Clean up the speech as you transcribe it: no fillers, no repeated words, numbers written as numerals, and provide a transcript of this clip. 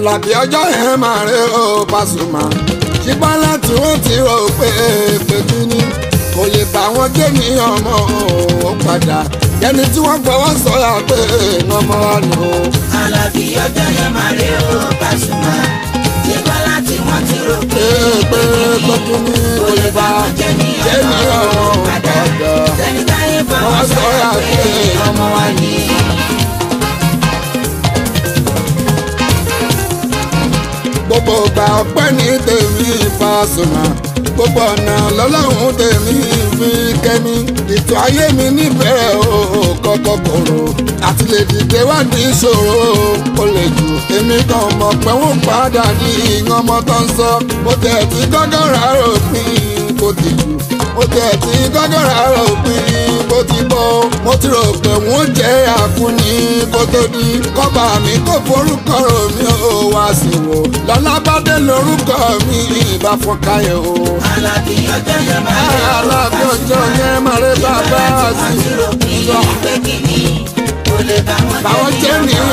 Àlàbí ọjọ́ yẹn máa rí o Pasuma ṣùgbọ́n láti wọ́n ti rò pé pẹ̀lú ní kò lè bá wọn jẹ́ ní ọmọ ò padà ẹni tí wọ́n gbọ́wọ́ sọ́yà pé ọmọ wa nù. Àlàbí ọjọ́ yẹn máa rí o Pasuma ṣùgbọ́n láti wọ́n ti rò pé pẹ̀lú ní kò lè bá wọn jẹ́ ní ọmọ ò padà ẹni táyé fọwọ́ sọ́yà pé ọmọ wa ní. gbogbo ọgbà ọpẹ́ ní tèmi Pasuma gbogbo ọ̀nà lọ́lọ́run tèmi fi kẹ́mi ètò ayé mi níbẹ̀rẹ̀ o kọ́kọ́ kòrò àti lè dìde wá ní ìṣòro ó lè jù èmi kan mọ̀ pé wọ́n padà ní ìyàn ọmọ tó ń sọ mo tẹ̀ tí gọ́gọ́rà ròpin kò ti jù mo tẹ̀ tí gọ́gọ́rà ròpin kò ti bọ́ mo ti rò pé wọ́n jẹ́ àkúnni kó tó di kọ́ba mi kò forúkọ rò mí ó wá sí wò lọ́lábàdé lórúkọ mi ìbá fọkàyẹ̀ o. Àlàbí ọjọ́ yẹn máa rí o Àlàbí ọjọ́ yẹn máa rí bàbá sí i. báwọn jẹ́ ní